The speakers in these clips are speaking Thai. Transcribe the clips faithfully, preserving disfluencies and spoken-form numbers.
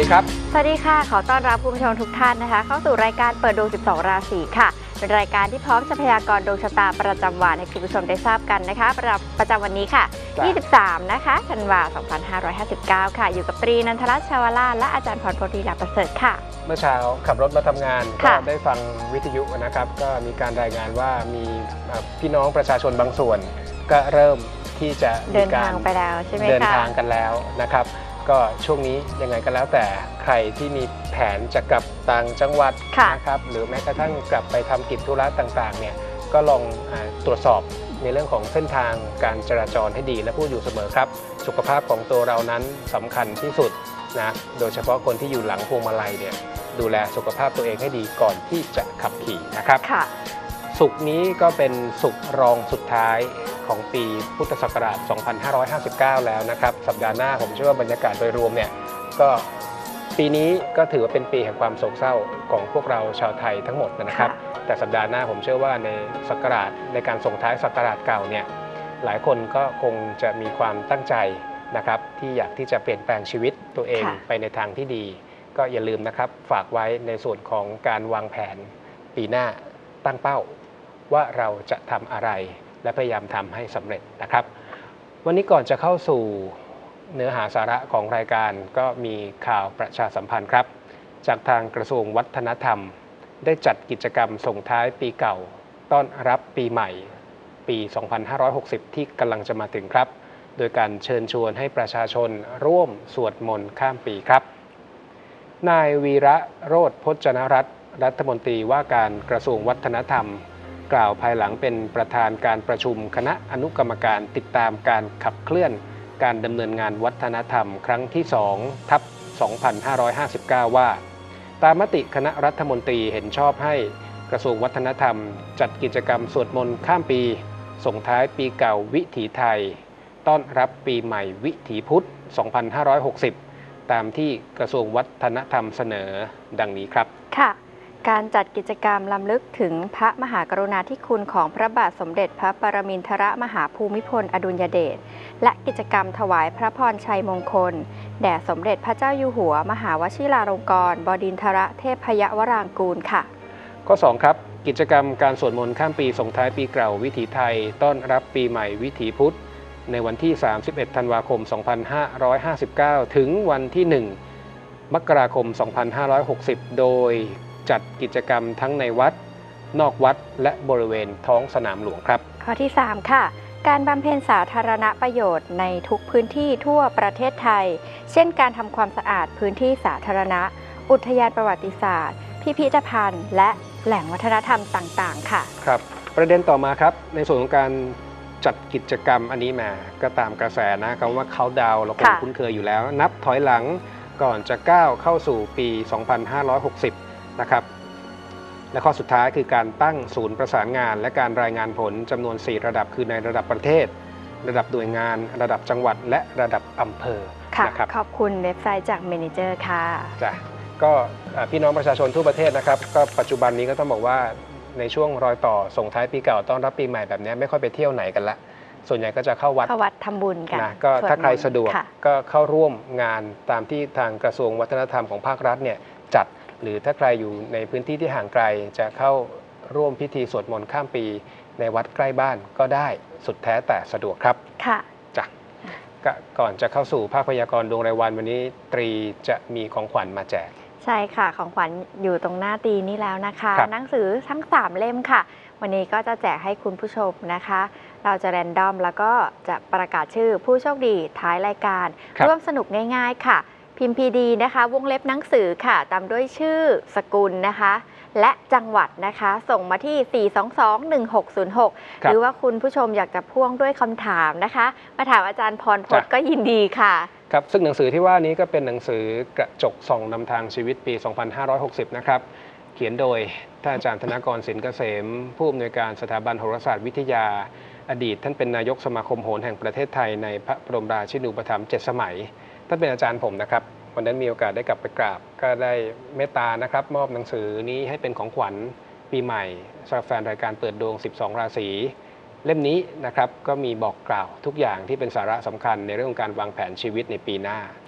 ครับสวัสดีค่ะขอต้อนรับคุณผู้ชมทุกท่านนะคะเข้าสู่รายการเปิดดวงสิบสองราศีค่ะเป็นรายการที่พร้อมจะพยากรณ์ดวงชะตาประจำวันให้คุณผู้ชมได้ทราบกันนะคะประประจำวันนี้ค่ะยี่สิบสามนะคะธันวาคมสองพันห้าร้อยห้าสิบเก้าค่ะอยู่กับตรีนันทรัตน์ชาวราชและอาจารย์พรพลีลาประเสริฐค่ะเมื่อเช้าขับรถมาทำงานก็ได้ฟังวิทยุนะครับก็มีการรายงานว่ามีพี่น้องประชาชนบางส่วนก็เริ่มที่จะเดินทางไปแล้วใช่ไหมคะเดินทางกันแล้วนะครับก็ช่วงนี้ยังไงก็แล้วแต่ใครที่มีแผนจะกลับต่างจังหวัดนะครับหรือแม้กระทั่งกลับไปทำกิจธุระต่างๆเนี่ยก็ลองตรวจสอบในเรื่องของเส้นทางการจราจรให้ดีและพูดอยู่เสมอครับสุขภาพของตัวเรานั้นสำคัญที่สุดนะโดยเฉพาะคนที่อยู่หลังพวงมาลัยเนี่ยดูแลสุขภาพตัวเองให้ดีก่อนที่จะขับขี่นะครับศุกร์นี้ก็เป็นศุกร์รองสุดท้ายของปีพุทธศักราช สองพันห้าร้อยห้าสิบเก้า แล้วนะครับสัปดาห์หน้าผมเชื่อว่าบรรยากาศโดยรวมเนี่ยก็ปีนี้ก็ถือว่าเป็นปีแห่งความโศกเศร้าของพวกเราชาวไทยทั้งหมดนะครับแต่สัปดาห์หน้าผมเชื่อว่าในศักราชในการส่งท้ายศักราชเก่าเนี่ยหลายคนก็คงจะมีความตั้งใจนะครับที่อยากที่จะเปลี่ยนแปลงชีวิตตัวเองไปในทางที่ดีก็อย่าลืมนะครับฝากไว้ในส่วนของการวางแผนปีหน้าตั้งเป้าว่าเราจะทำอะไรและพยายามทำให้สำเร็จนะครับวันนี้ก่อนจะเข้าสู่เนื้อหาสาระของรายการก็มีข่าวประชาสัมพันธ์ครับจากทางกระทรวงวัฒนธรรมได้จัดกิจกรรมส่งท้ายปีเก่าต้อนรับปีใหม่ปี สองพันห้าร้อยหกสิบ ที่กำลังจะมาถึงครับโดยการเชิญชวนให้ประชาชนร่วมสวดมนต์ข้ามปีครับนายวีระโรจน์พจนรัตน์รัฐมนตรีว่าการกระทรวงวัฒนธรรมกล่าวภายหลังเป็นประธานการประชุมคณะอนุกรรมการติดตามการขับเคลื่อนการดำเนินงานวัฒนธรรมครั้งที่ สอง ทับ สองพันห้าร้อยห้าสิบเก้า ว่าตามมติคณะรัฐมนตรีเห็นชอบให้กระทรวงวัฒนธรรมจัดกิจกรรมสวดมนต์ข้ามปีส่งท้ายปีเก่าวิถีไทยต้อนรับปีใหม่วิถีพุทธ สองพันห้าร้อยหกสิบ ตามที่กระทรวงวัฒนธรรมเสนอดังนี้ครับค่ะการจัดกิจกรรมรำลึกถึงพระมหากรุณาธิคุณของพระบาทสมเด็จพระปรมินทรมหาภูมิพลอดุลยเดชและกิจกรรมถวายพระพรชัยมงคลแด่สมเด็จพระเจ้าอยู่หัวมหาวชิราลงกรณ์บดินทรเทพยวรางกูลค่ะข้อสองครับกิจกรรมการสวดมนต์ข้ามปีส่งท้ายปีเก่าวิถีไทยต้อนรับปีใหม่วิถีพุทธในวันที่สามสิบเอ็ดธันวาคมสองพันห้าร้อยห้าสิบเก้าถึงวันที่หนึ่งมกราคมสองพันห้าร้อยหกสิบโดยจัดกิจกรรมทั้งในวัดนอกวัดและบริเวณท้องสนามหลวงครับข้อที่สามค่ะการบำเพ็ญสาธารณประโยชน์ในทุกพื้นที่ทั่วประเทศไทยเช่นการทำความสะอาดพื้นที่สาธารณะอุทยานประวัติศาสตร์พิพิธภัณฑ์และแหล่งวัฒนธรรมต่างๆค่ะครับประเด็นต่อมาครับในส่วนของการจัดกิจกรรมอันนี้มาก็ตามกระแสนะคำว่าเขาดาวเราคงคุ้นเคยอยู่แล้วนับถอยหลังก่อนจะก้าวเข้าสู่ปี สองพันห้าร้อยหกสิบนะครับและข้อสุดท้ายคือการตั้งศูนย์ประสานงานและการรายงานผลจำนวนสี่ระดับคือในระดับประเทศระดับหน่วยงานระดับจังหวัดและระดับอำเภอนะครับขอบคุณเว็บไซต์จากเมเนเจอร์ค่ะจ้ะก็พี่น้องประชาชนทั่วประเทศนะครับก็ปัจจุบันนี้ก็ต้องบอกว่าในช่วงรอยต่อส่งท้ายปีเก่าต้อนรับปีใหม่แบบนี้ไม่ค่อยไปเที่ยวไหนกันละส่วนใหญ่ก็จะเข้าวัดเข้าวัดทำบุญกันนะก็ถ้าใครสะดวกก็เข้าร่วมงานตามที่ทางกระทรวงวัฒนธรรมของภาครัฐเนี่ยจัดหรือถ้าใครอยู่ในพื้นที่ที่ห่างไกลจะเข้าร่วมพิธีสวดมนต์ข้ามปีในวัดใกล้บ้านก็ได้สุดแท้แต่สะดวกครับค่ะจ้ะก่อนจะเข้าสู่ภาคพยากรณ์ดวงรายวันวันนี้ตรีจะมีของขวัญมาแจกใช่ค่ะของขวัญอยู่ตรงหน้าตีนี้แล้วนะคะหนังสือทั้งสามเล่มค่ะวันนี้ก็จะแจกให้คุณผู้ชมนะคะเราจะแรนดอมแล้วก็จะประกาศชื่อผู้โชคดีท้ายรายการร่วมสนุกง่ายๆค่ะพิมพ์ พี ดี นะคะวงเล็บหนังสือค่ะตามด้วยชื่อสกุลนะคะและจังหวัดนะคะส่งมาที่สี่ สอง สอง หนึ่ง หก ศูนย์ หกหรือว่าคุณผู้ชมอยากจะพ่วงด้วยคำถามนะคะมาถามอาจารย์พรพจน์ก็ยินดีค่ะครับซึ่งหนังสือที่ว่านี้ก็เป็นหนังสือกระจกส่องนำทางชีวิตปี สองพันห้าร้อยหกสิบ นะครับเขียนโดยท่านอาจารย์ธนกรสินเกษมผู้อำนวยการสถาบันโหราศาสตร์วิทยาอดีตท่านเป็นนายกสมาคมโหราแห่งประเทศไทยในพระบรมราชินูปถัมภ์เจ็ดสมัยท่านเป็นอาจารย์ผมนะครับวันนั้นมีโอกาสได้กลับไปกราบก็ได้เมตตานะครับมอบหนังสือนี้ให้เป็นของขวัญปีใหม่สำหรับแฟนรายการเปิดดวงสิบสองราศีเล่มนี้นะครับก็มีบอกกล่าวทุกอย่างที่เป็นสาระสำคัญในเรื่องของการวางแผนชีวิตในปีหน้า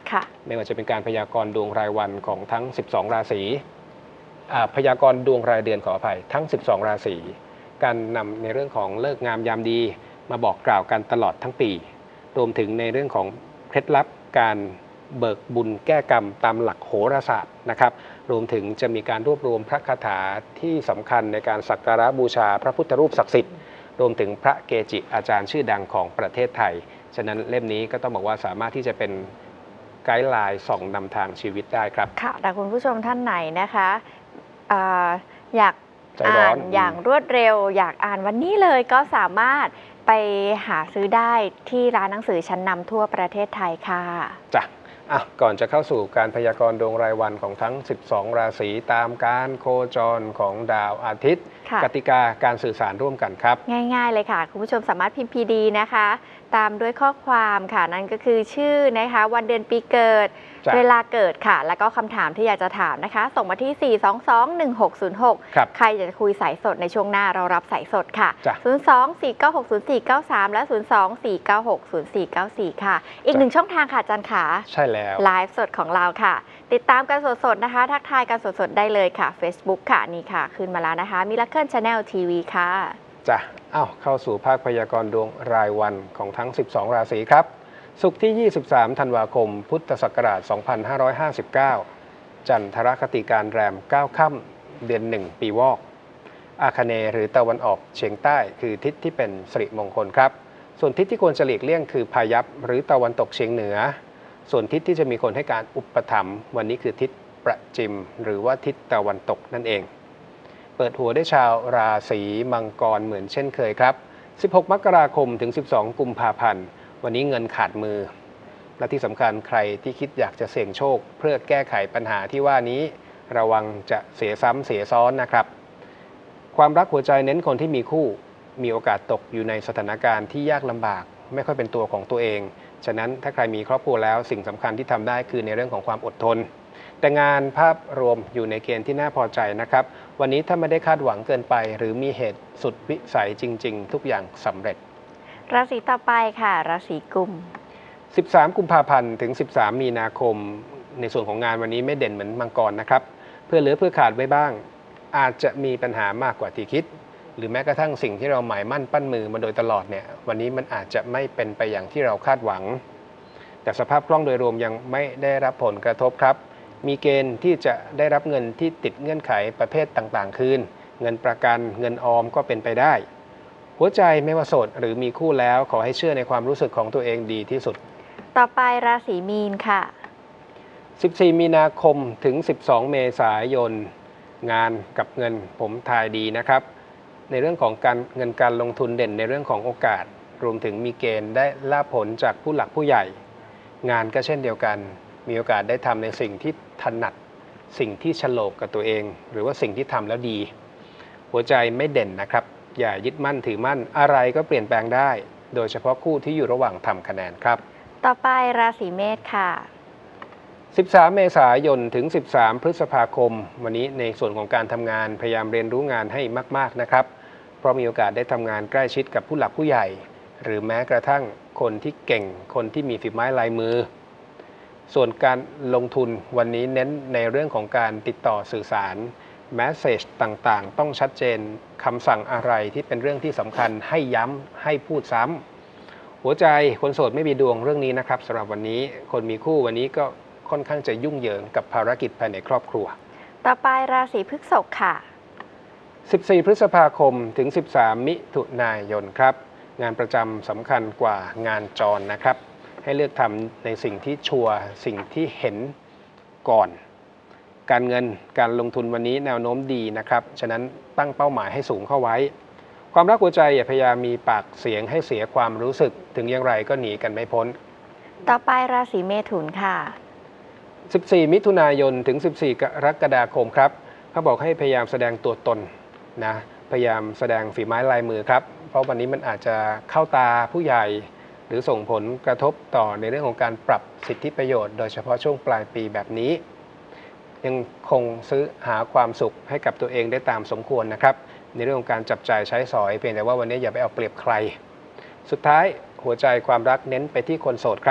ไม่ว่าจะเป็นการพยากรณ์ดวงรายวันของทั้งสิบสองราศีพยากรณ์ดวงรายเดือนขออภัยทั้งสิบสองราศีการนำในเรื่องของเลิกงามยามดีมาบอกกล่าวกันตลอดทั้งปีรวมถึงในเรื่องของเคล็ดลับการเบิกบุญแก้กรรมตามหลักโหราศาสตร์นะครับรวมถึงจะมีการรวบรวมพระคาถาที่สำคัญในการสักการะบูชาพระพุทธรูปศักดิ์สิทธิ์รวมถึงพระเกจิอาจารย์ชื่อดังของประเทศไทยฉะนั้นเล่มนี้ก็ต้องบอกว่าสามารถที่จะเป็นไกด์ไลน์ส่องนำทางชีวิตได้ครับค่ะแต่คุณผู้ชมท่านไหนนะคะออยากอ่านอย่างรวดเร็วอยากอ่านวันนี้เลยก็สามารถไปหาซื้อได้ที่ร้านหนังสือชั้นนำทั่วประเทศไทยค่ะจ้ะอ่ะก่อนจะเข้าสู่การพยากรณ์ดวงรายวันของทั้งสิบสองราศีตามการโคจรของดาวอาทิตย์กติกาการสื่อสารร่วมกันครับง่ายๆเลยค่ะคุณผู้ชมสามารถพิมพ์ พี ดี นะคะตามด้วยข้อความค่ะนั่นก็คือชื่อนะคะวันเดือนปีเกิดเวลาเกิดค่ะแล้วก็คำถามที่อยากจะถามนะคะส่งมาที่สี่ สอง สอง หนึ่ง หก ศูนย์ หกใครอยากจะคุยสายสดในช่วงหน้าเรารับสายสดค่ะศูนย์ สอง สี่ เก้า หก ศูนย์ สี่ เก้า สามและศูนย์ สอง สี่ เก้า หก ศูนย์ สี่ เก้า สี่ค่ะอีกหนึ่งช่องทางค่ะอาจารย์ขาใช่แล้วไลฟ์สดของเราค่ะติดตามกันสดๆนะคะทักทายกันสดๆได้เลยค่ะ Facebook ค่ะนี่ค่ะขึ้นมาแล้วนะคะ Miracle Channel ที วี ค่ะจ้ะอ้าวเข้าสู่ภาคพยากรณ์ดวงรายวันของทั้งสิบสองราศีครับศุกร์ที่ยี่สิบสามธันวาคมพุทธศักราชสองพันห้าร้อยห้าสิบเก้าจันทรคติการแรมเก้าค่ำเดือนหนึ่งปีวอกอาคเนย์หรือตะวันออกเฉียงใต้คือทิศที่เป็นสิริมงคลครับส่วนทิศที่ควรจะหลีกเลี่ยงคือพายัพหรือตะวันตกเฉียงเหนือส่วนทิศที่จะมีคนให้การอุปถัมภ์วันนี้คือทิศประจิมหรือว่าทิศตะวันตกนั่นเองเปิดหัวได้ชาวราศีมังกรเหมือนเช่นเคยครับสิบหกมกราคมถึงสิบสองกุมภาพันธ์วันนี้เงินขาดมือและที่สำคัญใครที่คิดอยากจะเสี่ยงโชคเพื่อแก้ไขปัญหาที่ว่านี้ระวังจะเสียซ้ำเสียซ้อนนะครับความรักหัวใจเน้นคนที่มีคู่มีโอกาสตกอยู่ในสถานการณ์ที่ยากลำบากไม่ค่อยเป็นตัวของตัวเองฉะนั้นถ้าใครมีครอบครัวแล้วสิ่งสำคัญที่ทำได้คือในเรื่องของความอดทนแต่งานภาพรวมอยู่ในเกณฑ์ที่น่าพอใจนะครับวันนี้ถ้าไม่ได้คาดหวังเกินไปหรือมีเหตุสุดวิสัยจริงๆทุกอย่างสำเร็จราศีต่อไปค่ะราศีกุมสิบสามกุมภาพันธ์ถึงสิบสามมีนาคมในส่วนของงานวันนี้ไม่เด่นเหมือนมังกรนะครับเพื่อเหลือเพื่อขาดไว้บ้างอาจจะมีปัญหามากกว่าที่คิดหรือแม้กระทั่งสิ่งที่เราหมายมั่นปั้นมือมาโดยตลอดเนี่ยวันนี้มันอาจจะไม่เป็นไปอย่างที่เราคาดหวังแต่สภาพคล่องโดยรวมยังไม่ได้รับผลกระทบครับมีเกณฑ์ที่จะได้รับเงินที่ติดเงื่อนไขประเภทต่างๆคืนเงินประกันเงินออมก็เป็นไปได้หัวใจไม่ว่าโสดหรือมีคู่แล้วขอให้เชื่อในความรู้สึกของตัวเองดีที่สุดต่อไปราศีมีนค่ะสิบสี่มีนาคมถึงสิบสองเมษายนงานกับเงินผมทายดีนะครับในเรื่องของการเงินการลงทุนเด่นในเรื่องของโอกาสรวมถึงมีเกณฑ์ได้ลาภผลจากผู้หลักผู้ใหญ่งานก็เช่นเดียวกันมีโอกาสได้ทำในสิ่งที่ถนัดสิ่งที่ฉลกกับตัวเองหรือว่าสิ่งที่ทำแล้วดีหัวใจไม่เด่นนะครับอย่ายึดมั่นถือมั่นอะไรก็เปลี่ยนแปลงได้โดยเฉพาะคู่ที่อยู่ระหว่างทำคะแนนครับต่อไปราศีเมษค่ะสิบสามเมษายนถึงสิบสามพฤษภาคมวันนี้ในส่วนของการทำงานพยายามเรียนรู้งานให้มากๆนะครับเพราะมีโอกาสได้ทำงานใกล้ชิดกับผู้หลักผู้ใหญ่หรือแม้กระทั่งคนที่เก่งคนที่มีฝีไม้ลายมือส่วนการลงทุนวันนี้เน้นในเรื่องของการติดต่อสื่อสารแมสเสจต่างๆต้องชัดเจนคำสั่งอะไรที่เป็นเรื่องที่สำคัญให้ย้ำให้พูดซ้ำหัวใจคนโสดไม่มีดวงเรื่องนี้นะครับสำหรับวันนี้คนมีคู่วันนี้ก็ค่อนข้างจะยุ่งเหยิงกับภารกิจภายในครอบครัวต่อไปราศีพฤษภค่ะสิบสี่พฤษภาคมถึงสิบสามมิถุนายนครับงานประจำสำคัญกว่างานจรนะครับให้เลือกทำในสิ่งที่ชัวร์สิ่งที่เห็นก่อนการเงินการลงทุนวันนี้แนวโน้มดีนะครับฉะนั้นตั้งเป้าหมายให้สูงเข้าไว้ความรักหัวใจอย่าพยายามมีปากเสียงให้เสียความรู้สึกถึงอย่างไรก็หนีกันไม่พ้นต่อไปราศีเมถุนค่ะสิบสี่มิถุนายนถึงสิบสี่กรกฎาคมครับเขาบอกให้พยายามแสดงตัวตนนะพยายามแสดงฝีไม้ลายมือครับเพราะวันนี้มันอาจจะเข้าตาผู้ใหญ่หรือส่งผลกระทบต่อในเรื่องของการปรับสิทธิประโยชน์โดยเฉพาะช่วงปลายปีแบบนี้ยังคงซื้อหาความสุขให้กับตัวเองได้ตามสมควรนะครับในเรื่องของการจับจ่ายใช้สอยเพียงแต่ว่าวันนี้อย่าไปเอาเปรียบใครสุดท้ายหัวใจความรักเน้นไปที่คนโสดครับ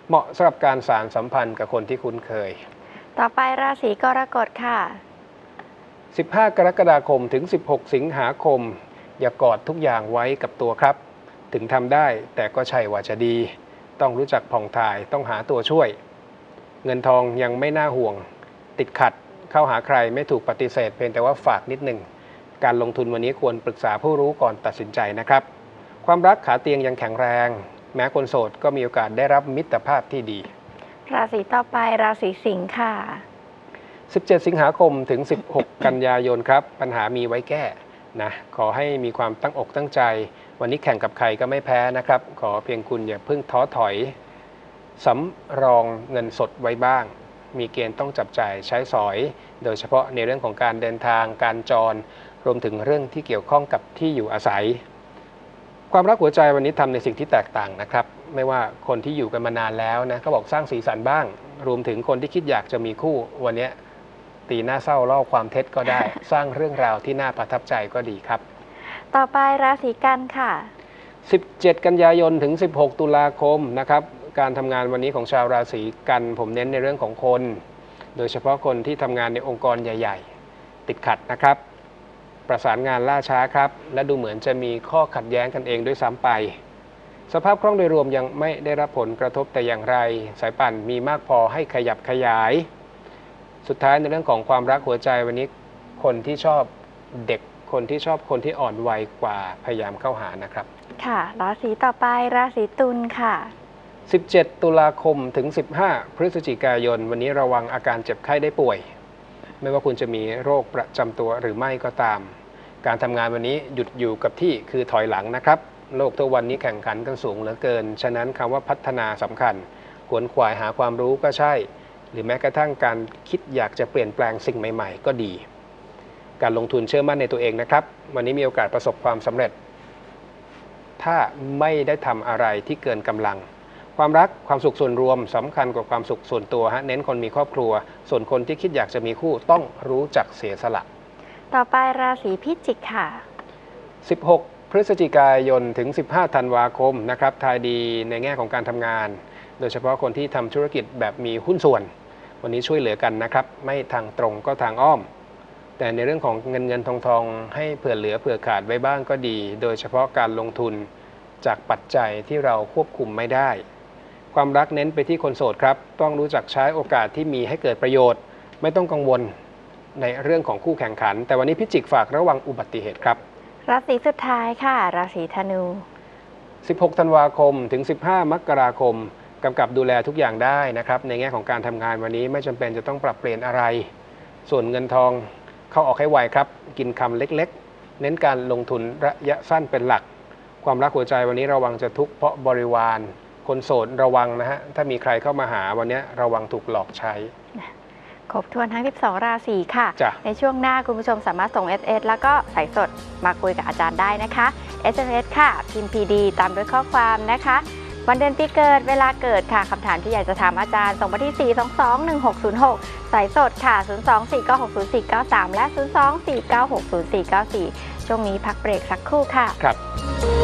เหมาะสำหรับการสานสัมพันธ์กับคนที่คุ้นเคยต่อไปราศีกรกฎค่ะสิบห้ากรกฎาคมถึงสิบหกสิงหาคมอย่ากอดทุกอย่างไว้กับตัวครับถึงทำได้แต่ก็ใช่ว่าจะดีต้องรู้จักผ่องถ่ายต้องหาตัวช่วยเงินทองยังไม่น่าห่วงติดขัดเข้าหาใครไม่ถูกปฏิเสธเพียงแต่ว่าฝากนิดหนึ่งการลงทุนวันนี้ควรปรึกษาผู้รู้ก่อนตัดสินใจนะครับความรักขาเตียงยังแข็งแรงแม้คนโสดก็มีโอกาสได้รับมิตรภาพที่ดีราศีต่อไปราศีสิงค์ค่ะสิบเจ็ดสิงหาคมถึงสิบหกกันยายนครับปัญหามีไว้แก้นะขอให้มีความตั้งอกตั้งใจวันนี้แข่งกับใครก็ไม่แพ้นะครับขอเพียงคุณอย่าเพิ่งท้อถอยสำรองเงินสดไว้บ้างมีเกณฑ์ต้องจับจ่ายใช้สอยโดยเฉพาะในเรื่องของการเดินทางการจรรวมถึงเรื่องที่เกี่ยวข้องกับที่อยู่อาศัยความรักหัวใจวันนี้ทำในสิ่งที่แตกต่างนะครับไม่ว่าคนที่อยู่กันมานานแล้วนะเขาบอกสร้างสีสันบ้างรวมถึงคนที่คิดอยากจะมีคู่วันนี้ตีหน้าเศร้าเล่าความเท็จก็ได้ สร้างเรื่องราวที่น่าประทับใจก็ดีครับต่อไปราศีกันค่ะสิบเจ็ดกันยายนถึงสิบหกตุลาคมนะครับการทำงานวันนี้ของชาวราศีกันผมเน้นในเรื่องของคนโดยเฉพาะคนที่ทำงานในองค์กรใหญ่ๆติดขัดนะครับประสานงานล่าช้าครับและดูเหมือนจะมีข้อขัดแย้งกันเองด้วยซ้ำไปสภาพคล่องโดยรวมยังไม่ได้รับผลกระทบแต่อย่างไรสายป่านมีมากพอให้ขยับขยายสุดท้ายในเรื่องของความรักหัวใจวันนี้คนที่ชอบเด็กคนที่ชอบคนที่อ่อนวัยกว่าพยายามเข้าหานะครับค่ะราศีต่อไปราศีตุลค่ะสิบเจ็ดตุลาคมถึงสิบห้าพฤศจิกายนวันนี้ระวังอาการเจ็บไข้ได้ป่วยไม่ว่าคุณจะมีโรคประจำตัวหรือไม่ก็ตามการทำงานวันนี้หยุดอยู่กับที่คือถอยหลังนะครับโลกทุกวันนี้แข่งขันกันสูงเหลือเกินฉะนั้นคำว่าพัฒนาสำคัญขวนขวายหาความรู้ก็ใช่หรือแม้กระทั่งการคิดอยากจะเปลี่ยนแปลงสิ่งใหม่ๆก็ดีการลงทุนเชื่อมั่นในตัวเองนะครับวันนี้มีโอกาสประสบความสำเร็จถ้าไม่ได้ทำอะไรที่เกินกำลังความรักความสุขส่วนรวมสำคัญกว่าความสุขส่วนตัวฮะเน้นคนมีครอบครัวส่วนคนที่คิดอยากจะมีคู่ต้องรู้จักเสียสละต่อไปราศีพิจิกค่ะสิบหกพฤศจิกายนถึงสิบห้าธันวาคมนะครับทายดีในแง่ของการทำงานโดยเฉพาะคนที่ทำธุรกิจแบบมีหุ้นส่วนวันนี้ช่วยเหลือกันนะครับไม่ทางตรงก็ทางอ้อมแต่ในเรื่องของเงินเงินทองทองให้เผื่อเหลือเผื่อขาดไว้บ้างก็ดีโดยเฉพาะการลงทุนจากปัจจัยที่เราควบคุมไม่ได้ความรักเน้นไปที่คนโสดครับต้องรู้จักใช้โอกาสที่มีให้เกิดประโยชน์ไม่ต้องกังวลในเรื่องของคู่แข่งขันแต่วันนี้พิจิกฝากระวังอุบัติเหตุครับราศีสุดท้ายค่ะราศีธนูสิบหกธันวาคมถึงสิบห้ามกราคมกำกับดูแลทุกอย่างได้นะครับในแง่ของการทำงานวันนี้ไม่จำเป็นจะต้องปรับเปลี่ยนอะไรส่วนเงินทองเข้าออกให้ไวครับกินคำเล็กๆเน้นการลงทุนระยะสั้นเป็นหลักความรักหัวใจวันนี้ระวังจะทุกข์เพราะบริวารคนโสดระวังนะฮะถ้ามีใครเข้ามาหาวันนี้ระวังถูกหลอกใช้ครบถ้วนทั้งสิบสองราศีค่ะในช่วงหน้าคุณผู้ชมสามารถส่ง เอส เอส แล้วก็สายสดมาคุยกับอาจารย์ได้นะคะ เอส เอ็ม เอส ค่ะพิมพ์ พี ดี ตามด้วยข้อความนะคะวันเดือนปีเกิดเวลาเกิดค่ะคำถามที่อยากจะถามอาจารย์ส่งมาที่ สี่ สอง สอง หนึ่ง หก ศูนย์ หก สายสดค่ะ ศูนย์ สอง สี่ เก้า หก ศูนย์ สี่ เก้า สาม และ ศูนย์ สอง สี่ เก้า หก ศูนย์ สี่ เก้า สี่ ช่วงนี้พักเบรกสักครู่ค่ะครับ